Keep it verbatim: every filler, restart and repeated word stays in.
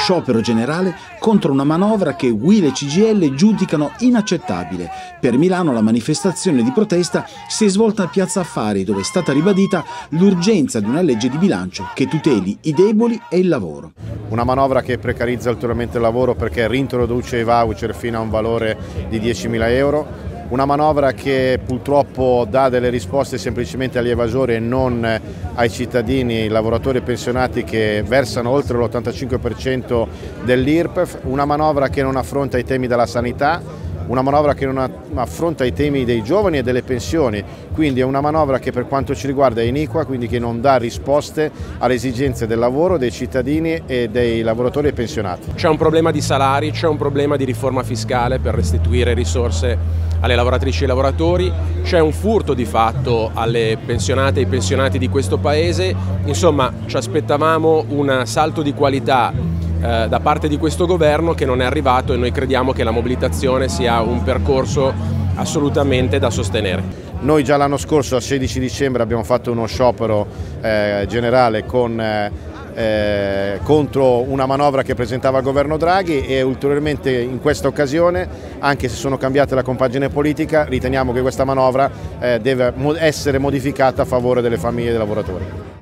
sciopero generale contro una manovra che U I L e C G I L giudicano inaccettabile. Per Milano la manifestazione di protesta si è svolta a Piazza Affari, dove è stata ribadita l'urgenza di una legge di bilancio che tuteli i deboli e il lavoro. Una manovra che precarizza ulteriormente il lavoro perché reintroduce i voucher fino a un valore di diecimila euro. Una manovra che purtroppo dà delle risposte semplicemente agli evasori e non ai cittadini, lavoratori e pensionati che versano oltre l'ottantacinque per cento dell'I R P E F. Una manovra che non affronta i temi della sanità. Una manovra che non affronta i temi dei giovani e delle pensioni, quindi è una manovra che per quanto ci riguarda è iniqua, quindi che non dà risposte alle esigenze del lavoro, dei cittadini e dei lavoratori e pensionati. C'è un problema di salari, c'è un problema di riforma fiscale per restituire risorse alle lavoratrici e ai lavoratori, c'è un furto di fatto alle pensionate e ai pensionati di questo Paese, insomma ci aspettavamo un salto di qualità da parte di questo governo che non è arrivato e noi crediamo che la mobilitazione sia un percorso assolutamente da sostenere. Noi già l'anno scorso, al sedici dicembre, abbiamo fatto uno sciopero eh, generale con, eh, contro una manovra che presentava il governo Draghi e ulteriormente in questa occasione, anche se sono cambiate la compagine politica, riteniamo che questa manovra eh, deve essere modificata a favore delle famiglie e dei lavoratori.